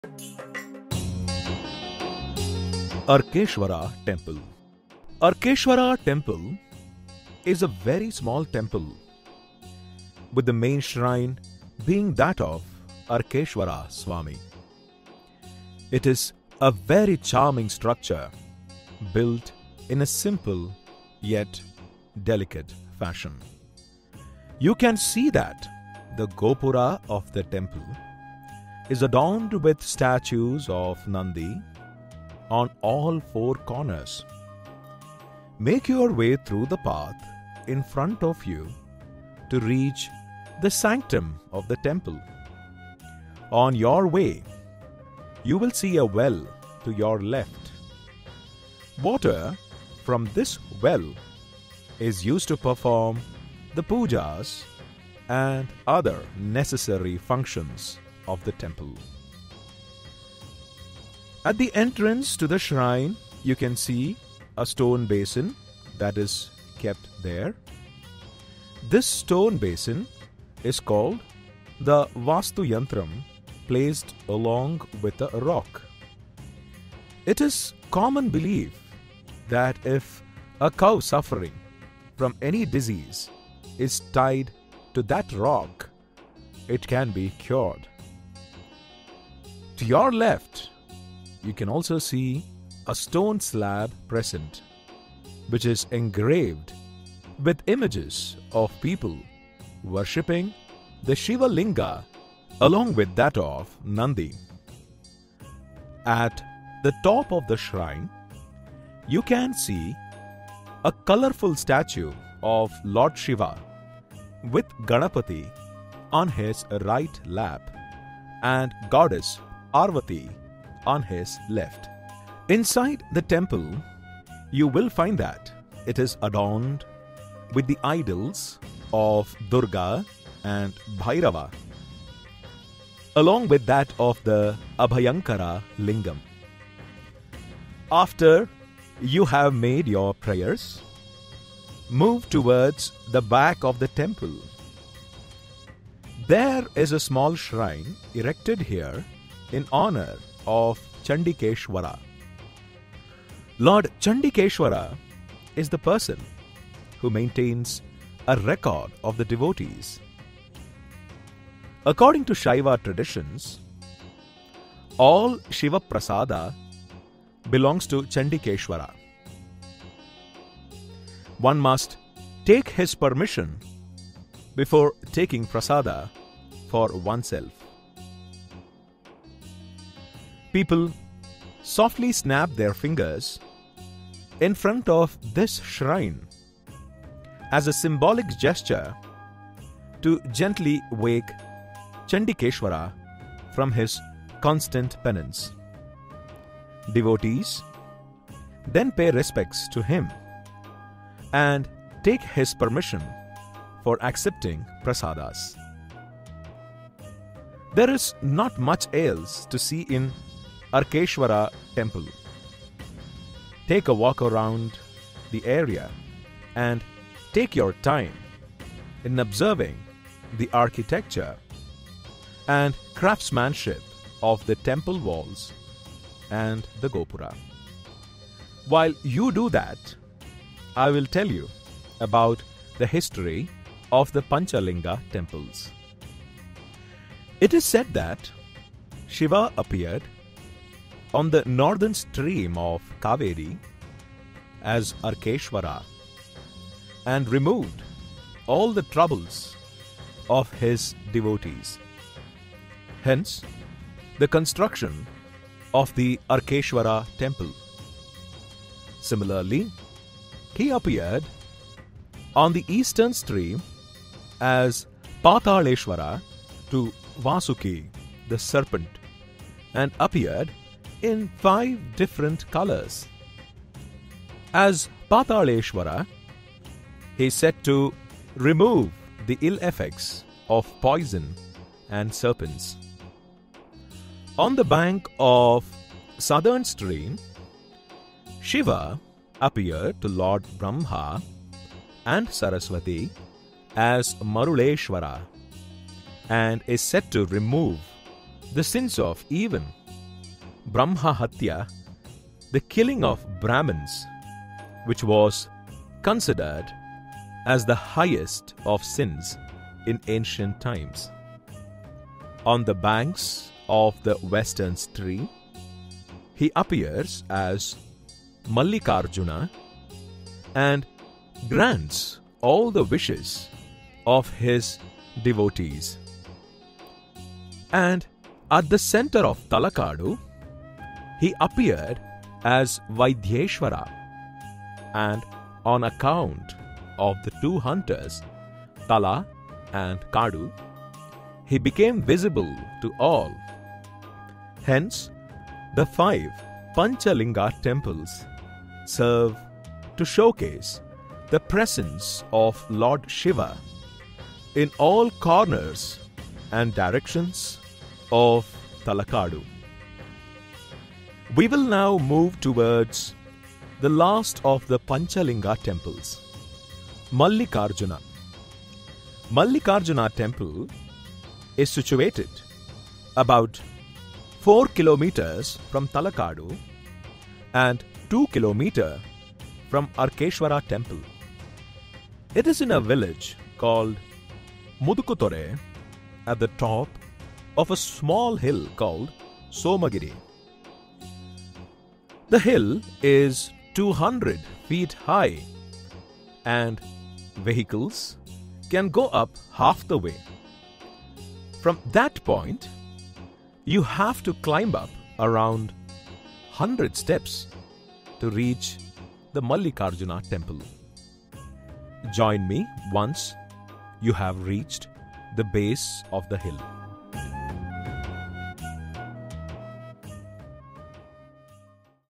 Arkeshwara Temple. Arkeshwara Temple is a very small temple, with the main shrine being that of Arkeshwara Swami. It is a very charming structure built in a simple yet delicate fashion. You can see that the Gopura of the temple is adorned with statues of Nandi on all four corners. Make your way through the path in front of you to reach the sanctum of the temple. On your way, you will see a well to your left. Water from this well is used to perform the pujas and other necessary functions of the temple. At the entrance to the shrine, you can see a stone basin that is kept there. This stone basin is called the Vastu Yantram, placed along with a rock. It is common belief that if a cow suffering from any disease is tied to that rock, it can be cured. To your left, you can also see a stone slab present, which is engraved with images of people worshipping the Shiva Linga along with that of Nandi. At the top of the shrine, you can see a colorful statue of Lord Shiva with Ganapati on his right lap and goddess Parvati on his left. Inside the temple, you will find that it is adorned with the idols of Durga and Bhairava, along with that of the Abhayankara Lingam. After you have made your prayers, move towards the back of the temple. There is a small shrine erected here in honor of Chandikeshwara. Lord Chandikeshwara is the person who maintains a record of the devotees. According to Shaiva traditions, all Shiva Prasada belongs to Chandikeshwara. One must take his permission before taking prasada for oneself. People softly snap their fingers in front of this shrine as a symbolic gesture to gently wake Chandikeshwara from his constant penance. Devotees then pay respects to him and take his permission for accepting prasadas. There is not much else to see in Arkeshwara temple. Take a walk around the area and take your time in observing the architecture and craftsmanship of the temple walls and the Gopura. While you do that, I will tell you about the history of the Panchalinga temples. It is said that Shiva appeared on the northern stream of Kaveri as Arkeshwara and removed all the troubles of his devotees. Hence, the construction of the Arkeshwara temple. Similarly, he appeared on the eastern stream as Pataleshwara to Vasuki, the serpent, and appeared in 5 different colors. As Pataleshwara, he is said to remove the ill effects of poison and serpents. On the bank of southern stream, Shiva appeared to Lord Brahma and Saraswati as Maruleshwara and is said to remove the sins of even Brahma Hatya, the killing of Brahmins, which was considered as the highest of sins in ancient times. On the banks of the western stream, he appears as Mallikarjuna and grants all the wishes of his devotees. And at the center of Talakadu, he appeared as Vaidhyeshwara, and on account of the two hunters, Tala and Kadu, he became visible to all. Hence, the 5 Panchalinga temples serve to showcase the presence of Lord Shiva in all corners and directions of Talakadu. We will now move towards the last of the Panchalinga temples, Mallikarjuna. Mallikarjuna temple is situated about 4 kilometers from Talakadu and 2 kilometers from Arkeshwara temple. It is in a village called Mudukutore at the top of a small hill called Somagiri. The hill is 200 feet high and vehicles can go up half the way. From that point, you have to climb up around 100 steps to reach the Mallikarjuna temple. Join me once you have reached the base of the hill.